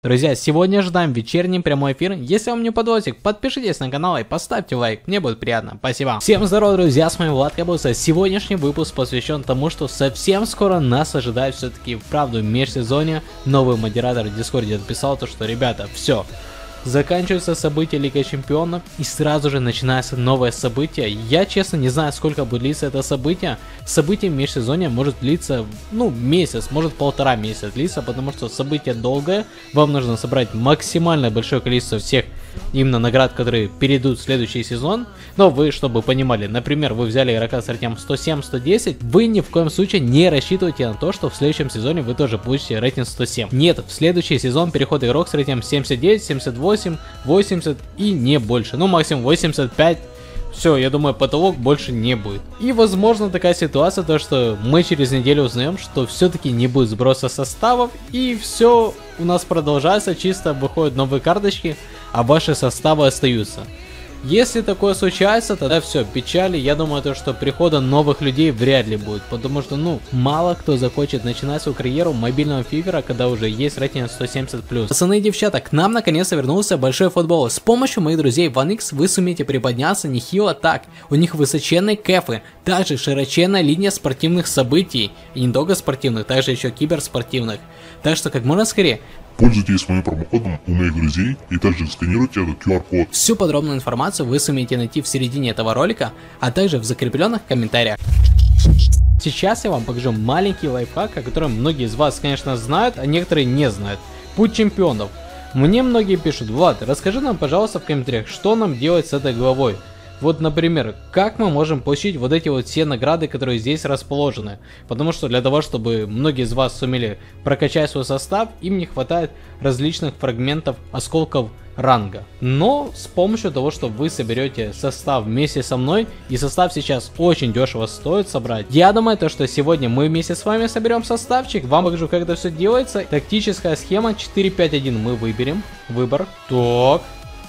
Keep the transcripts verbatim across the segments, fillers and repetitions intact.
Друзья, сегодня ожидаем вечерний прямой эфир. Если вам не подводик, подпишитесь на канал и поставьте лайк, мне будет приятно, спасибо. Всем здорова, друзья, с вами Влад Кабуса. Сегодняшний выпуск посвящен тому, что совсем скоро нас ожидает все-таки вправду в межсезонье. Новый модератор в Дискорде написал то, что ребята, все. Заканчивается событие Лига Чемпионов и сразу же начинается новое событие. Я честно не знаю, сколько будет длиться это событие. Событие межсезонья может длиться, ну, месяц, может полтора месяца длиться, потому что событие долгое. Вам нужно собрать максимально большое количество всех именно наград, которые перейдут в следующий сезон. Но вы, чтобы понимали, например, вы взяли игрока с рейтингом сто семь сто десять, вы ни в коем случае не рассчитывайте на то, что в следующем сезоне вы тоже получите рейтинг сто семь. Нет, в следующий сезон переходит игрок с рейтингом семьдесят девять, семьдесят восемь, восемьдесят и не больше. Ну, максимум восемьдесят пять. Все, я думаю, потолок больше не будет. И возможно такая ситуация, то что мы через неделю узнаем, что все-таки не будет сброса составов, и все у нас продолжается, чисто выходят новые карточки, а ваши составы остаются. Если такое случается, тогда все, печали. Я думаю, то, что прихода новых людей вряд ли будет, потому что, ну, мало кто захочет начинать свою карьеру мобильного фифера, когда уже есть рейтинг сто семьдесят плюс. Пацаны и девчата, к нам наконец-то вернулся большой футбол. С помощью моих друзей One X вы сумеете приподняться нехило так. У них высоченные кэфы, также широченная линия спортивных событий, и не только спортивных, также еще киберспортивных. Так что как можно скорее пользуйтесь моим промокодом у моих друзей и также сканируйте этот ку ар код. Всю подробную информацию вы сумеете найти в середине этого ролика, а также в закрепленных комментариях. Сейчас я вам покажу маленький лайфхак, о котором многие из вас, конечно, знают, а некоторые не знают. Путь чемпионов. Мне многие пишут: Влад, расскажи нам, пожалуйста, в комментариях, что нам делать с этой главой. Вот, например, как мы можем получить вот эти вот все награды, которые здесь расположены. Потому что для того, чтобы многие из вас сумели прокачать свой состав, им не хватает различных фрагментов осколков ранга. Но с помощью того, что вы соберете состав вместе со мной, и состав сейчас очень дешево стоит собрать, я думаю, то, что сегодня мы вместе с вами соберем составчик, вам покажу, как это все делается. Тактическая схема четыре пять один мы выберем. Выбор. Так.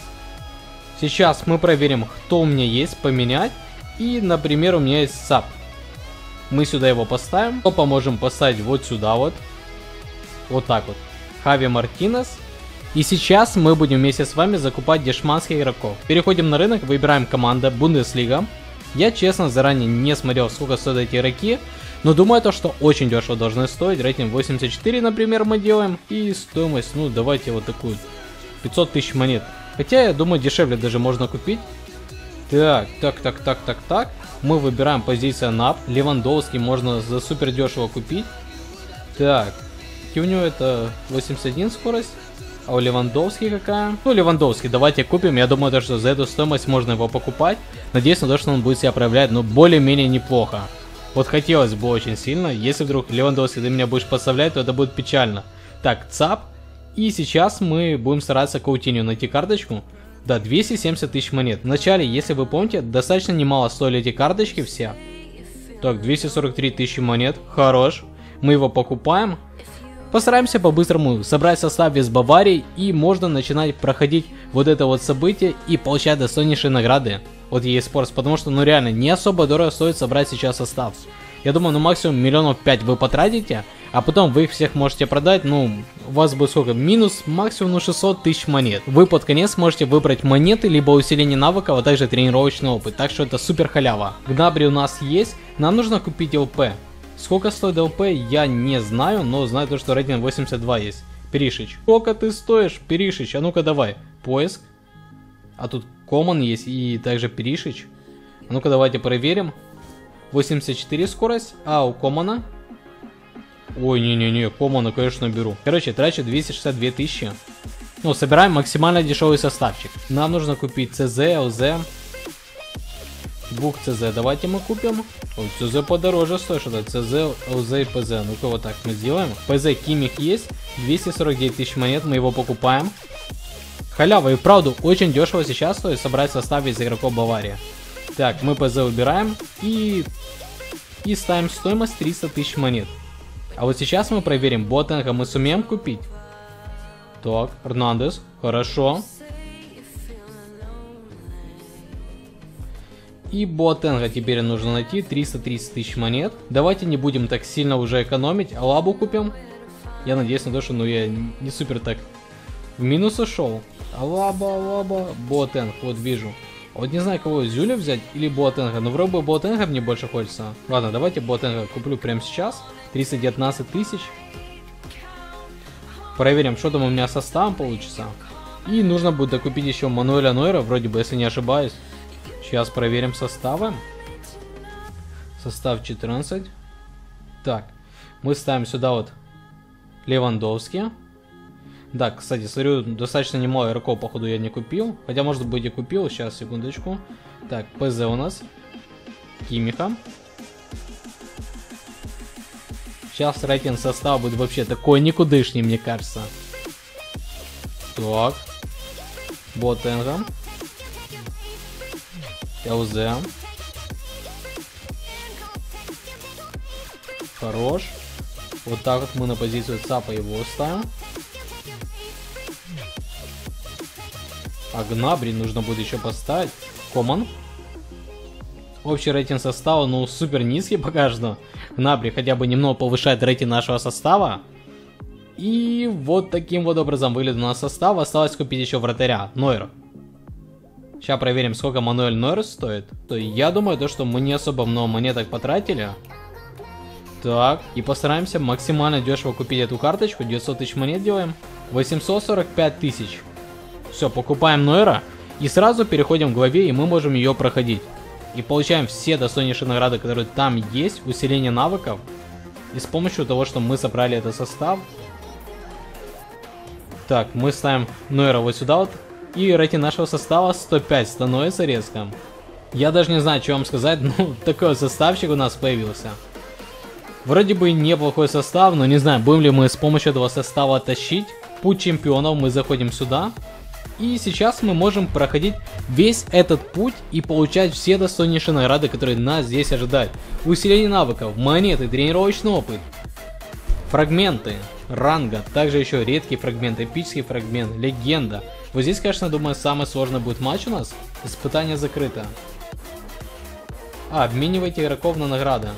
Сейчас мы проверим, кто у меня есть, поменять. И, например, у меня есть сап. Мы сюда его поставим. То поможем поставить вот сюда вот. Вот так вот. Хави Мартинес. И сейчас мы будем вместе с вами закупать дешманских игроков. Переходим на рынок, выбираем команда Бундеслига. Я, честно, заранее не смотрел, сколько стоят эти игроки. Но думаю, то, что очень дешево должны стоить. Рейтинг восемьдесят четыре, например, мы делаем. И стоимость, ну, давайте вот такую. пятьсот тысяч монет. Хотя, я думаю, дешевле даже можно купить. Так, так, так, так, так, так. Мы выбираем позицию нап. Левандовский можно за супер дешево купить. Так. И у него это восемьдесят один скорость. А у Левандовский какая? Ну, Левандовский, давайте купим. Я думаю, что за эту стоимость можно его покупать. Надеюсь на то, что он будет себя проявлять, но более-менее неплохо. Вот хотелось бы очень сильно. Если вдруг Левандовский ты меня будешь подставлять, то это будет печально. Так, ЦАП. И сейчас мы будем стараться Каутинью найти карточку. Да, двести семьдесят тысяч монет. Вначале, если вы помните, достаточно немало стоили эти карточки все. Так, двести сорок три тысячи монет. Хорош. Мы его покупаем. Постараемся по-быстрому собрать состав из Баварии. И можно начинать проходить вот это вот событие и получать достойнейшие награды от и эй Sports. Потому что, ну реально, не особо дорого стоит собрать сейчас состав. Я думаю, ну максимум миллионов пять вы потратите. А потом вы их всех можете продать, ну, у вас будет сколько? Минус максимум ну, шестьсот тысяч монет. Вы под конец можете выбрать монеты, либо усиление навыков, а также тренировочный опыт. Так что это супер халява. Гнабри у нас есть, нам нужно купить ЛП. Сколько стоит ЛП, я не знаю, но знаю то, что рейтинг восемьдесят два есть. Перишич. Сколько ты стоишь, Перишич? А ну-ка давай. Поиск. А тут Common есть и также Перишич. А ну-ка давайте проверим. восемьдесят четыре скорость, а у Комана... Ой, не-не-не, Комана, конечно, беру. Короче, трачу двести шестьдесят две тысячи. Ну, собираем максимально дешевый составчик. Нам нужно купить ЦЗ, ЛЗ. Двух ЦЗ давайте мы купим. Ой, ЦЗ подороже стоит, что-то. ЦЗ, ЛЗ и ПЗ. Ну-ка вот так мы сделаем. ПЗ Кимик есть. двести сорок девять тысяч монет, мы его покупаем. Халява, и правда, очень дешево сейчас стоит собрать состав из игроков Баварии. Так, мы ПЗ убираем. И... И ставим стоимость триста тысяч монет. А вот сейчас мы проверим, Ботенга мы сумеем купить. Так, Эрнандес, хорошо. И Ботенга теперь нужно найти, триста тридцать тысяч монет. Давайте не будем так сильно уже экономить, Алабу купим. Я надеюсь на то, что ну я не супер так В минус ушел. Лаба, лаба, Боатенг, вот вижу. Вот не знаю, кого, Зюля взять или Боатенга, но вроде бы Боатенга мне больше хочется. Ладно, давайте Боатенга куплю прямо сейчас. триста девятнадцать тысяч. Проверим, что там у меня составом получится. И нужно будет докупить еще Мануэля Нойера, вроде бы, если не ошибаюсь. Сейчас проверим составы. Состав четырнадцать. Так, мы ставим сюда вот Левандовский. Да, кстати, смотрю, достаточно немало игроков, походу, я не купил. Хотя, может быть, и купил. Сейчас, секундочку. Так, ПЗ у нас. Кимиха. Сейчас рейтинг состава будет вообще такой никудышний, мне кажется. Так. Боатенга. ЛЗ. Хорош. Вот так вот мы на позицию ЦАПа его ставим. А Гнабри нужно будет еще поставить. Коман. Общий рейтинг состава, ну, супер низкий пока что. Гнабри хотя бы немного повышает рейтинг нашего состава. И вот таким вот образом выглядит у нас состав. Осталось купить еще вратаря. Нойер. Сейчас проверим, сколько Мануэль Нойер стоит. То я думаю, то, что мы не особо много монеток потратили. Так, и постараемся максимально дешево купить эту карточку. девятьсот тысяч монет делаем. восемьсот сорок пять тысяч. Все, покупаем Нойера. И сразу переходим к главе, и мы можем ее проходить. И получаем все достойнейшие награды, которые там есть. Усиление навыков. И с помощью того, что мы собрали этот состав. Так, мы ставим Нойера вот сюда вот. И рейтинг нашего состава сто пять становится резко. Я даже не знаю, что вам сказать. Ну, такой составчик у нас появился. Вроде бы неплохой состав, но не знаю, будем ли мы с помощью этого состава тащить. Путь чемпионов, мы заходим сюда. И сейчас мы можем проходить весь этот путь и получать все достойнейшие награды, которые нас здесь ожидают. Усиление навыков, монеты, тренировочный опыт, фрагменты, ранга, также еще редкие фрагменты, эпический фрагмент, легенда. Вот здесь, конечно, думаю, самый сложный будет матч у нас. Испытание закрыто. А, обменивайте игроков на награды.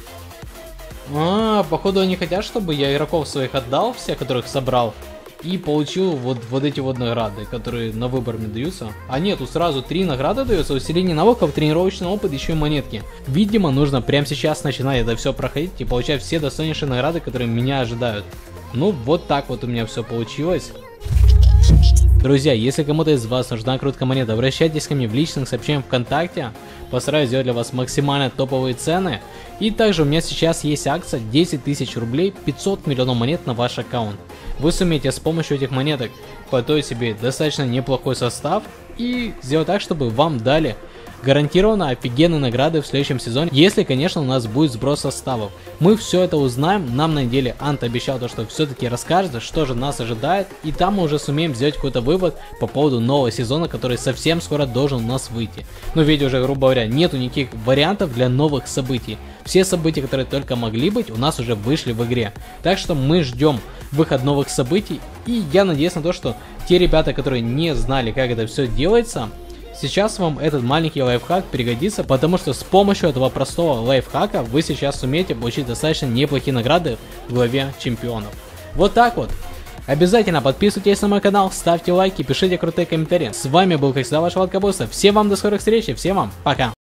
А, походу они хотят, чтобы я игроков своих отдал, всех, которых собрал. И получил вот, вот эти вот награды, которые на выбор мне даются. А нет, тут сразу три награды даются. Усиление навыков, тренировочный опыт, еще и монетки. Видимо, нужно прямо сейчас начинать это все проходить и получать все достойнейшие награды, которые меня ожидают. Ну, вот так вот у меня все получилось. Друзья, если кому-то из вас нужна круткая монета, обращайтесь ко мне в личных сообщениях ВКонтакте. Постараюсь сделать для вас максимально топовые цены. И также у меня сейчас есть акция десять тысяч рублей, пятьсот миллионов монет на ваш аккаунт. Вы сумеете с помощью этих монеток подготовить себе достаточно неплохой состав и сделать так, чтобы вам дали гарантированно офигенные награды в следующем сезоне, если, конечно, у нас будет сброс составов. Мы все это узнаем, нам на неделе Ант обещал то, что все-таки расскажет, что же нас ожидает, и там мы уже сумеем сделать какой-то вывод по поводу нового сезона, который совсем скоро должен у нас выйти. Но ведь уже, грубо говоря, нету никаких вариантов для новых событий. Все события, которые только могли быть, у нас уже вышли в игре. Так что мы ждем выход новых событий, и я надеюсь на то, что те ребята, которые не знали, как это все делается, сейчас вам этот маленький лайфхак пригодится, потому что с помощью этого простого лайфхака вы сейчас сумеете получить достаточно неплохие награды в главе чемпионов. Вот так вот. Обязательно подписывайтесь на мой канал, ставьте лайки, пишите крутые комментарии. С вами был, как всегда, ваш Владка Босса. Всем вам до скорых встреч и всем вам пока.